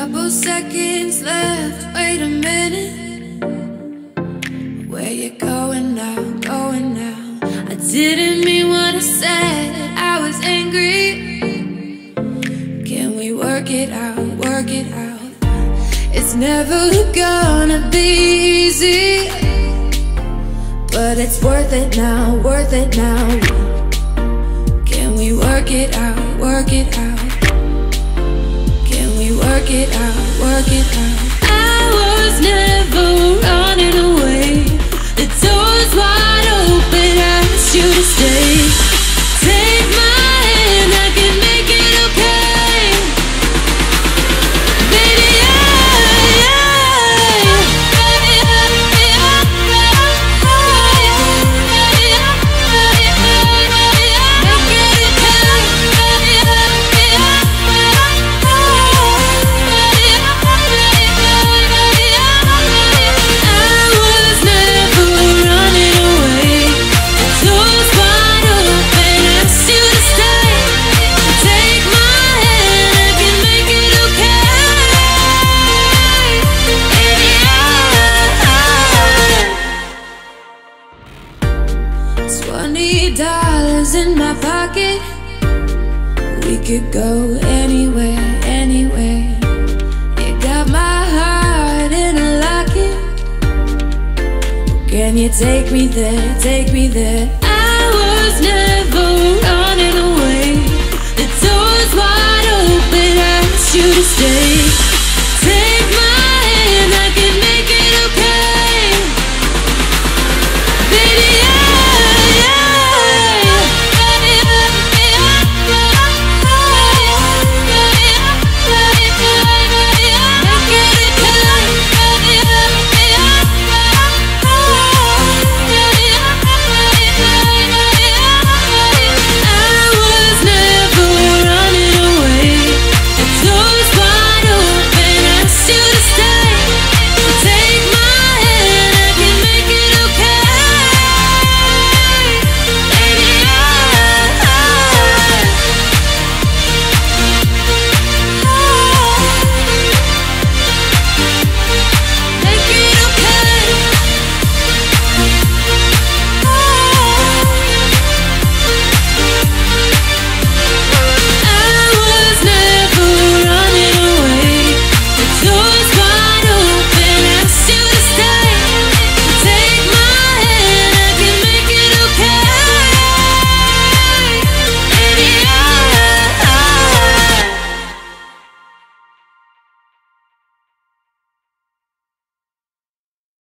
Couple seconds left, wait a minute. Where you going now, going now? I didn't mean what I said, I was angry. Can we work it out, work it out? It's never gonna be easy, but it's worth it now, worth it now. Can we work it out, work it out? Can we work it out, work it out? I was never running away. The door's wide open, I asked you to stay. Take my hand, I can make it okay. Baby, $20 in my pocket. We could go anywhere, anywhere. You got my heart in a locket. Can you take me there, take me there? I was never